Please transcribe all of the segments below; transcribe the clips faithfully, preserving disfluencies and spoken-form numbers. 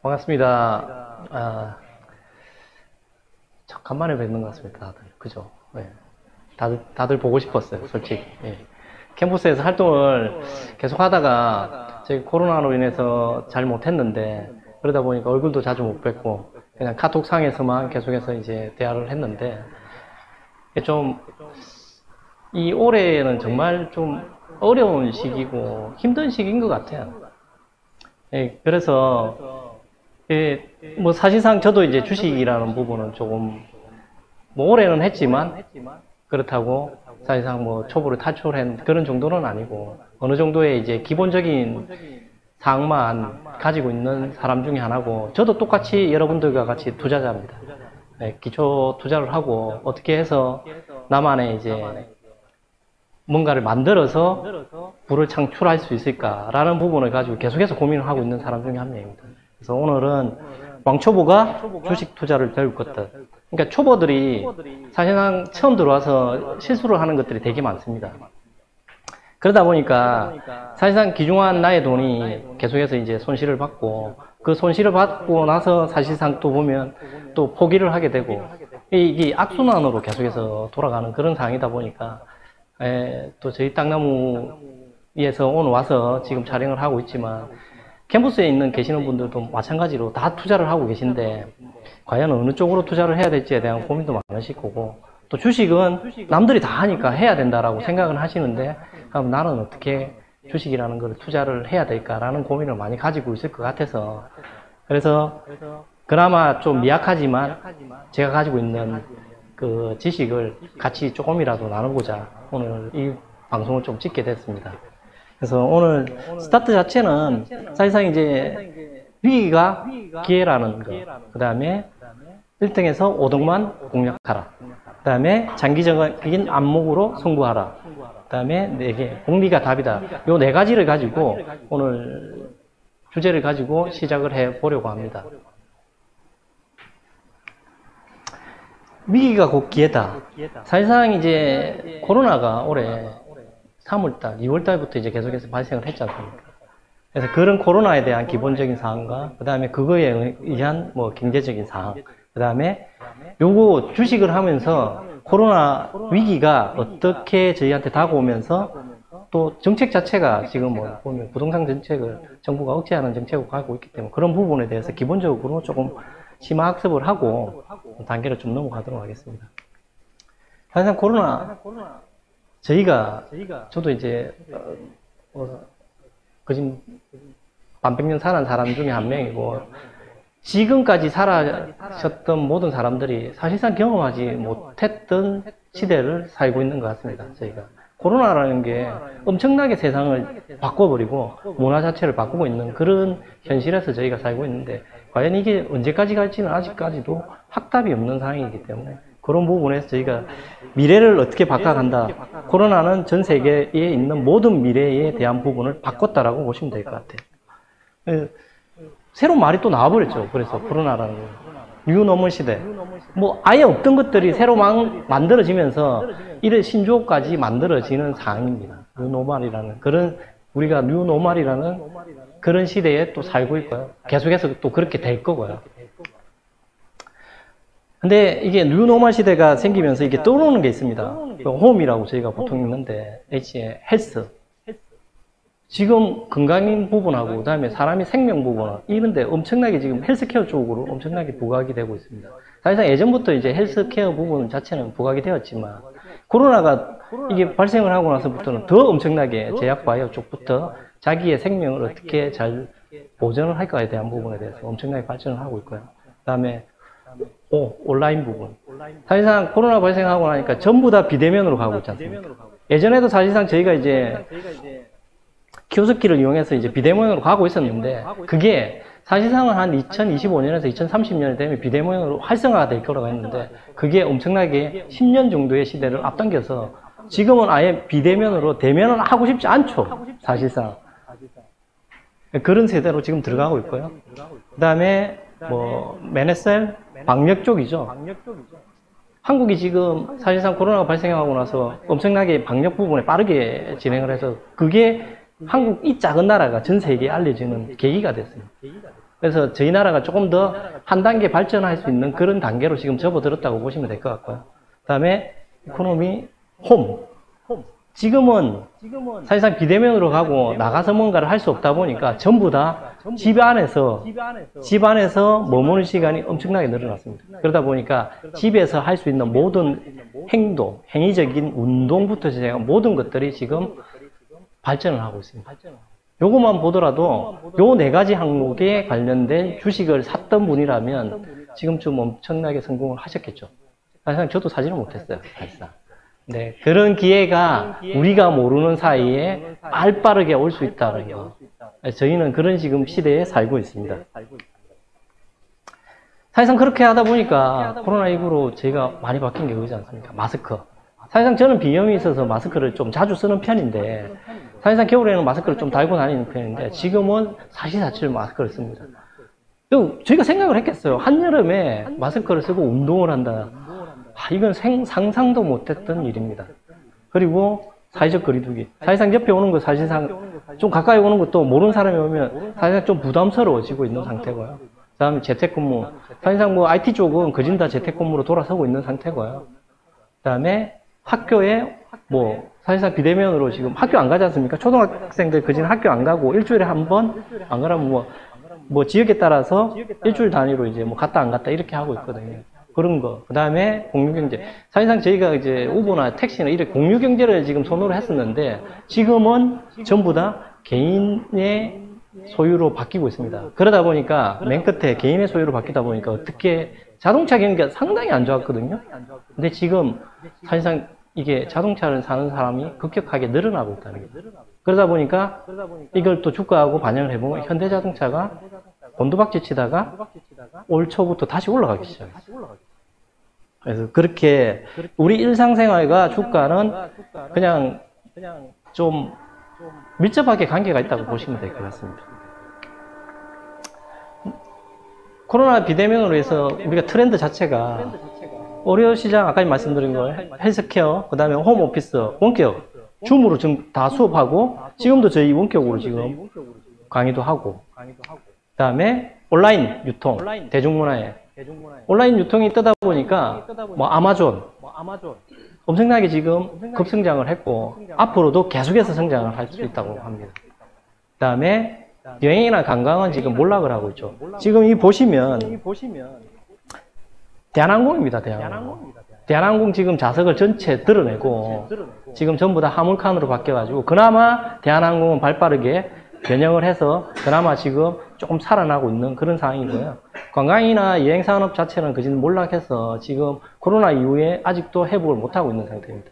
반갑습니다. 아, 참 간만에 뵙는 것 같습니다, 다들. 그죠? 네. 다들, 다들 보고 싶었어요, 솔직히. 예. 캠퍼스에서 활동을 계속 하다가, 저희 코로나로 인해서 잘 못했는데, 그러다 보니까 얼굴도 자주 못 뵙고, 그냥 카톡상에서만 계속해서 이제 대화를 했는데, 좀, 이 올해는 정말 좀 어려운 시기고, 힘든 시기인 것 같아요. 예, 그래서, 예, 뭐 사실상 저도 이제 주식이라는 부분은 조금 뭐 올해는 했지만 그렇다고 사실상 뭐 초보를 탈출한 그런 정도는 아니고 어느 정도의 이제 기본적인 사항만 가지고 있는 사람 중에 하나고 저도 똑같이 여러분들과 같이 투자자입니다. 네, 기초 투자를 하고 어떻게 해서 나만의 이제 뭔가를 만들어서 부를 창출할 수 있을까라는 부분을 가지고 계속해서 고민을 하고 있는 사람 중에 한 명입니다. 그래서 오늘은 왕초보가 주식 투자를 배울 것들. 그러니까 초보들이 사실상 처음 들어와서 실수를 하는 것들이 되게 많습니다. 그러다 보니까 사실상 귀중한 나의 돈이 계속해서 이제 손실을 받고 그 손실을 받고 나서 사실상 또 보면 또 포기를 하게 되고 이게 악순환으로 계속해서 돌아가는 그런 상황이다 보니까 에, 또 저희 땅나무에서 오늘 와서 지금 촬영을 하고 있지만 캠퍼스에 있는 계시는 분들도 마찬가지로 다 투자를 하고 계신데 과연 어느 쪽으로 투자를 해야 될지에 대한 고민도 많으실 거고 또 주식은 남들이 다 하니까 해야 된다라고 생각은 하시는데 그럼 나는 어떻게 주식이라는 걸 투자를 해야 될까라는 고민을 많이 가지고 있을 것 같아서 그래서 그나마 좀 미약하지만 제가 가지고 있는 그 지식을 같이 조금이라도 나누고자 오늘 이 방송을 좀 찍게 됐습니다. 그래서 오늘 스타트 자체는 사실상 이제 위기가 기회라는 거, 그 다음에 일 등에서 오 등만 공략하라, 그 다음에 장기적인 안목으로 승부하라, 그 다음에 네 개, 공리가 답이다. 요 네 가지를 가지고 오늘 주제를 가지고 시작을 해 보려고 합니다. 위기가 곧 기회다. 사실상 이제 코로나가 올해 삼월달, 이월달부터 이제 계속해서 발생을 했지 않습니까? 그래서 그런 코로나에 대한 기본적인 사항과 그 다음에 그거에 의한 뭐 경제적인 사항, 그 다음에 요거 주식을 하면서 코로나 위기가 어떻게 저희한테 다가오면서 또 정책 자체가 지금 뭐 보면 부동산 정책을 정부가 억제하는 정책을 가고 있기 때문에 그런 부분에 대해서 기본적으로 조금 심화 학습을 하고 단계를 좀 넘어가도록 하겠습니다. 사실상 코로나 저희가 저도 이제 어, 거진 반백 년 사는 사람 중에 한 명이고 지금까지 살아셨던 모든 사람들이 사실상 경험하지 못했던 시대를 살고 있는 것 같습니다. 저희가 코로나라는 게 엄청나게 세상을 바꿔버리고 문화 자체를 바꾸고 있는 그런 현실에서 저희가 살고 있는데 과연 이게 언제까지 갈지는 아직까지도 확답이 없는 상황이기 때문에 그런 부분에서 저희가 미래를 어떻게 바꿔간다. 코로나는 전 세계에 있는 모든 미래에 대한 부분을 바꿨다라고 보시면 될 것 같아요. 새로운 말이 또 나와버렸죠. 그래서 코로나라는 뉴노멀 시대. 뭐 아예 없던 것들이 새로 막 만들어지면서 이런 신조어까지 만들어지는 상황입니다. 뉴노멀이라는 그런 우리가 뉴노멀이라는 그런 시대에 또 살고 있고요. 계속해서 또 그렇게 될 거고요. 근데 이게 뉴노멀 시대가 생기면서 이게 떠오르는 게 있습니다. 홈이라고 저희가 보통 읽는데 H의 헬스. 지금 건강인 부분하고 그다음에 사람의 생명 부분 이런데 엄청나게 지금 헬스케어 쪽으로 엄청나게 부각이 되고 있습니다. 사실상 예전부터 이제 헬스케어 부분 자체는 부각이 되었지만 코로나가 이게 발생을 하고 나서부터는 더 엄청나게 제약바이오 쪽부터 자기의 생명을 어떻게 잘 보존을 할까에 대한 부분에 대해서 엄청나게 발전을 하고 있고요. 그다음에 오, 온라인 부분. 사실상 코로나 발생하고 나니까 전부 다 비대면으로 가고 있지 않습니까? 예전에도 사실상 저희가 이제 키오스키를 이용해서 이제 비대면으로 가고 있었는데 그게 사실상은 한 이천이십오 년에서 이천삼십 년이 되면 비대면으로 활성화가 될 거라고 했는데 그게 엄청나게 십 년 정도의 시대를 앞당겨서 지금은 아예 비대면으로 대면을 하고 싶지 않죠. 사실상. 그런 세대로 지금 들어가고 있고요. 그 다음에 뭐 메네셀 방역 쪽이죠. 한국이 지금 사실상 코로나가 발생하고 나서 엄청나게 방역 부분에 빠르게 진행을 해서 그게 한국 이 작은 나라가 전 세계에 알려지는 계기가 됐어요. 그래서 저희 나라가 조금 더 한 단계 발전할 수 있는 그런 단계로 지금 접어들었다고 보시면 될 것 같고요. 그 다음에 이코노미 홈. 지금은 사실상 비대면으로 가고 나가서 뭔가를 할 수 없다 보니까 전부 다 집 안에서, 집 안에서 머무는 시간이 엄청나게 늘어났습니다. 그러다 보니까 집에서 할 수 있는 모든 행동, 행위적인 운동부터 시작한 모든 것들이 지금 발전을 하고 있습니다. 요것만 보더라도 요 네 가지 항목에 관련된 주식을 샀던 분이라면 지금쯤 엄청나게 성공을 하셨겠죠. 사실상 저도 사지는 못했어요, 사실상. 네, 그런 기회가 우리가 모르는 사이에 빨빠르게 올 수 있다는 거. 저희는 그런 지금 시대에 살고 있습니다. 사실상 그렇게 하다 보니까 코로나십구로 저희가 많이 바뀐 게 그거지 않습니까? 마스크. 사실상 저는 비염이 있어서 마스크를 좀 자주 쓰는 편인데, 사실상 겨울에는 마스크를 좀 달고 다니는 편인데, 지금은 사시사철 마스크를 씁니다. 저희가 생각을 했겠어요. 한여름에 마스크를 쓰고 운동을 한다. 아, 이건 생, 상상도 못했던 일입니다. 그리고 사회적 거리두기. 사실상 옆에 오는 거 사실상 좀 가까이 오는 것도 모르는 사람이 오면 사실상 좀 부담스러워지고 있는 상태고요. 그 다음에 재택근무. 사실상 뭐 아이티 쪽은 거진 다 재택근무로 돌아서고 있는 상태고요. 그 다음에 학교에 뭐 사실상 비대면으로 지금 학교 안 가지 않습니까? 초등학생들 거진 학교 안 가고 일주일에 한 번 안 가라면 뭐, 뭐 지역에 따라서 일주일 단위로 이제 뭐 갔다 안 갔다 이렇게 하고 있거든요. 그런 거. 그 다음에 공유경제. 사실상 저희가 이제 우버나 택시나 이렇게 공유경제를 지금 선호를 했었는데 지금은 전부 다 개인의 소유로 바뀌고 있습니다. 그러다 보니까 맨 끝에 개인의 소유로 바뀌다 보니까 어떻게 자동차 경기가 상당히 안 좋았거든요. 근데 지금 사실상 이게 자동차를 사는 사람이 급격하게 늘어나고 있다는 거예요. 그러다 보니까 이걸 또 주가하고 반영을 해보면 현대자동차가 곤두박질 치다가 올 초부터 다시 올라가기 시작했어요. 그래서 그렇게 우리 일상생활과 주가는 그냥 좀 밀접하게 관계가 있다고 보시면 될 것 같습니다. 코로나 비대면으로 해서 우리가 트렌드 자체가 의료 시장, 아까 말씀드린 거, 헬스케어, 그 다음에 홈오피스, 원격, 줌으로 지금 다 수업하고, 지금도 저희 원격으로 지금 강의도 하고, 그 다음에 온라인 유통, 대중문화에. 온라인 유통이 뜨다 보니까, 뭐 아마존, 엄청나게 지금 급성장을 했고, 앞으로도 계속해서 성장을 할 수 있다고 합니다. 그 다음에 여행이나 관광은 지금 몰락을 하고 있죠. 지금 이 보시면, 대한항공입니다, 대한항공. 대한항공 지금 자석을 전체 드러내고, 지금 전부 다 화물칸으로 바뀌어가지고, 그나마 대한항공은 발빠르게 변형을 해서, 그나마 지금 조금 살아나고 있는 그런 상황이고요. 관광이나 여행산업 자체는 그진 몰락해서, 지금 코로나 이후에 아직도 회복을 못하고 있는 상태입니다.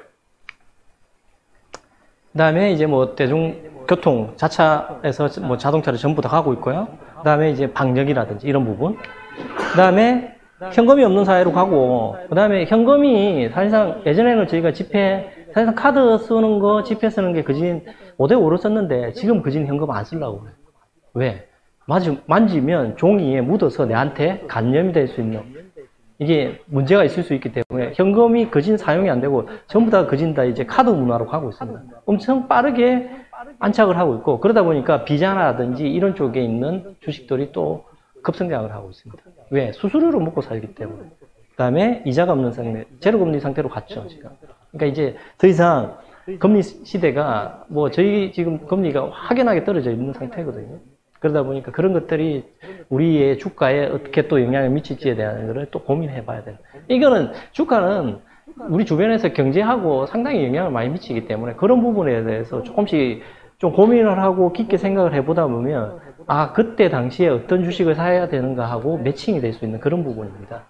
그 다음에 이제 뭐 대중교통, 자차에서 뭐 자동차를 전부 다 가고 있고요. 그 다음에 이제 방역이라든지 이런 부분. 그 다음에 현금이 없는 사회로 가고, 그 다음에 현금이 사실상 예전에는 저희가 지폐, 사실상 카드 쓰는 거, 지폐 쓰는 게 그진 오 대 오로 썼는데 지금 그진 현금 안 쓰려고 그래요. 왜? 만지면 종이에 묻어서 내한테 감염이 될 수 있는 이게 문제가 있을 수 있기 때문에 현금이 그진 사용이 안 되고 전부 다 그진 다 이제 카드 문화로 가고 있습니다. 엄청 빠르게 안착을 하고 있고, 그러다 보니까 비자라든지 이런 쪽에 있는 주식들이 또 급성장을 하고 있습니다. 왜? 수수료로 먹고 살기 때문에. 그 다음에 이자가 없는 상태, 제로금리 상태로 갔죠, 지금. 그러니까 이제 더 이상 금리 시대가 뭐 저희 지금 금리가 확연하게 떨어져 있는 상태거든요. 그러다 보니까 그런 것들이 우리의 주가에 어떻게 또 영향을 미칠지에 대한 것을 또 고민해 봐야 돼요. 이거는 주가는 우리 주변에서 경제하고 상당히 영향을 많이 미치기 때문에 그런 부분에 대해서 조금씩 좀 고민을 하고 깊게 생각을 해보다 보면 아, 그때 당시에 어떤 주식을 사야 되는가 하고 매칭이 될 수 있는 그런 부분입니다.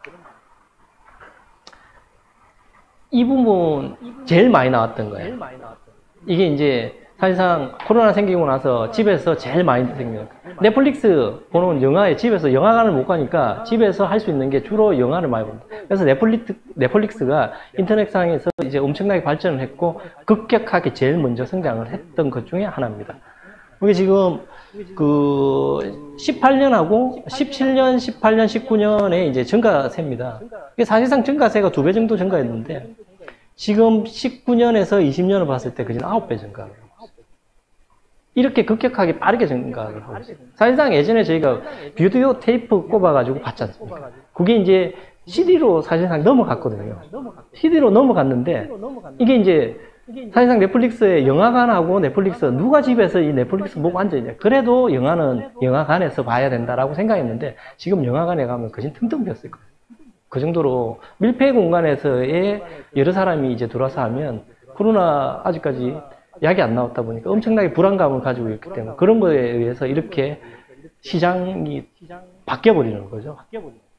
이 부분 제일 많이 나왔던 거예요. 이게 이제 사실상 코로나 생기고 나서 집에서 제일 많이 생겨요. 넷플릭스 보는 영화에 집에서 영화관을 못 가니까 집에서 할 수 있는 게 주로 영화를 많이 봅니다. 그래서 넷플릭스, 넷플릭스가 인터넷상에서 이제 엄청나게 발전을 했고 급격하게 제일 먼저 성장을 했던 것 중에 하나입니다. 이게 지금 그 십팔 년하고 십칠 년, 십팔 년, 십구 년에 이제 증가세입니다. 이게 사실상 증가세가 두 배 정도 증가했는데 지금 십구 년에서 이십 년을 봤을 때 그냥 아홉 배 증가. 이렇게 급격하게 빠르게 증가를 하고 있어요. 사실상 예전에 저희가 비디오 테이프 꼽아가지고 봤지 않습니까? 그게 이제 씨디로 사실상 넘어갔거든요. 씨디로 넘어갔는데, 이게 이제 사실상 넷플릭스의 영화관하고 넷플릭스, 누가 집에서 이 넷플릭스 보고 앉아있냐. 그래도 영화는 영화관에서 봐야 된다라고 생각했는데, 지금 영화관에 가면 거진 텅텅 비었을 거예요. 그 정도로 밀폐 공간에서의 여러 사람이 이제 들어와서 하면, 코로나 아직까지 약이 안 나왔다 보니까 엄청나게 불안감을 가지고 있기 때문에 그런 거에 의해서 이렇게 시장이 바뀌어버리는 거죠.